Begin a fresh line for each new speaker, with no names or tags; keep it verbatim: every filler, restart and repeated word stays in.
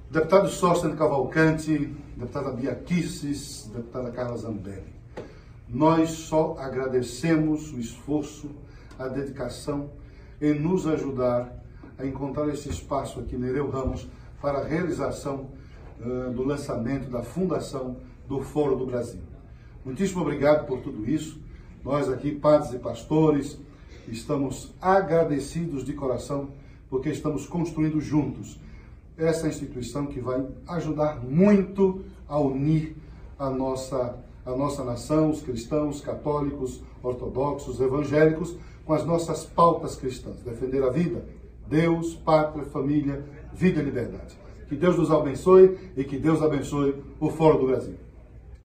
Deputado Sóstenes Cavalcante, deputada Bia Kicis, deputada Carla Zambelli. Nós só agradecemos o esforço, a dedicação em nos ajudar a encontrar esse espaço aqui no Nereu Ramos para a realização uh, do lançamento da fundação do Foro do Brasil. Muitíssimo obrigado por tudo isso. Nós aqui, padres e pastores, estamos agradecidos de coração porque estamos construindo juntos essa instituição que vai ajudar muito a unir a nossa, a nossa nação, os cristãos, católicos, ortodoxos, evangélicos, com as nossas pautas cristãs. Defender a vida, Deus, pátria, família, vida e liberdade. Que Deus nos abençoe e que Deus abençoe o Foro do Brasil.